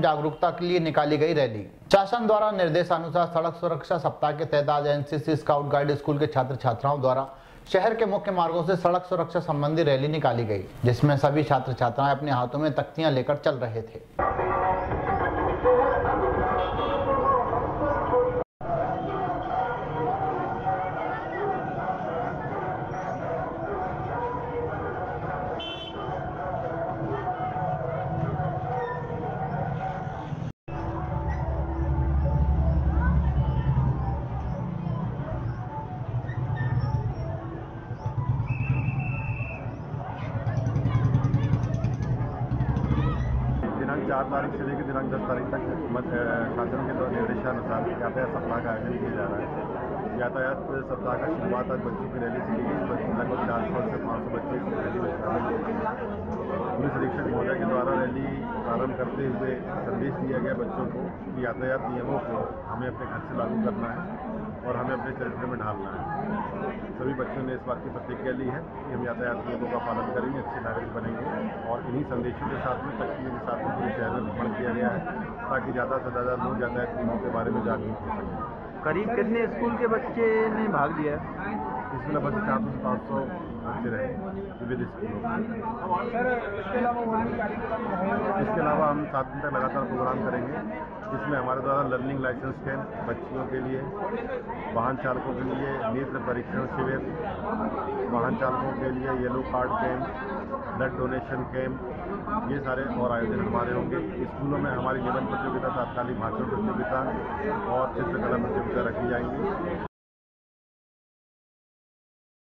जागरूकता के लिए निकाली गई रैली। शासन द्वारा निर्देशानुसार सड़क सुरक्षा सप्ताह के तहत आज एनसीसी स्काउट गाइड स्कूल के छात्र छात्राओं द्वारा शहर के मुख्य मार्गों से सड़क सुरक्षा संबंधी रैली निकाली गई, जिसमें सभी छात्र छात्राएं अपने हाथों में तख्तियां लेकर चल रहे थे। दिनांक 4 तारीख से लेकर दिनांक 10 तारीख तक शासन के निर्देशानुसार यातायात सप्ताह का आयोजन किया जा रहा है। यातायात सप्ताह का शुरुआत आज बच्चों की रैली से की गई। लगभग 400 से 500 बच्चे इस रैली में शामिल हुए। पुलिस अधीक्षक महोदय के द्वारा रैली प्रारंभ करते हुए संदेश दिया गया बच्चों को कि यातायात नियमों को हमें अपने घर से लागू करना है और हमें अपने चरित्र में ढालना है। सभी बच्चों ने इस बात की प्रतिज्ञा ली है कि हम यातायात नियमों का पालन करेंगे, अच्छे नागरिक बनेंगे और इन्हीं संदेशों के साथ में तख्तियों के साथ में पूरे शहर में भ्रमण किया गया है ताकि ज़्यादा से ज़्यादा लोग यातायात नियमों के बारे में जागरूक हो सकें। करीब कितने स्कूल के बच्चे ने भाग लिया? इसमें लगभग 400 से 500 बच्चे रहे विविध स्कूलों में। इसके अलावा हम 7 दिन तक लगातार प्रोग्राम करेंगे, जिसमें हमारे द्वारा लर्निंग लाइसेंस कैंप बच्चियों के लिए, वाहन चालकों के लिए नेत्र परीक्षण शिविर, वाहन चालकों के लिए yellow card camp, blood donation camp, ये सारे और आयोजन हमारे होंगे। स्कूलों में हमारी निबंध प्रतियोगिता, तात्कालिक भाषण प्रतियोगिता और चित्रकला प्रतियोगिता रखी जाएंगी।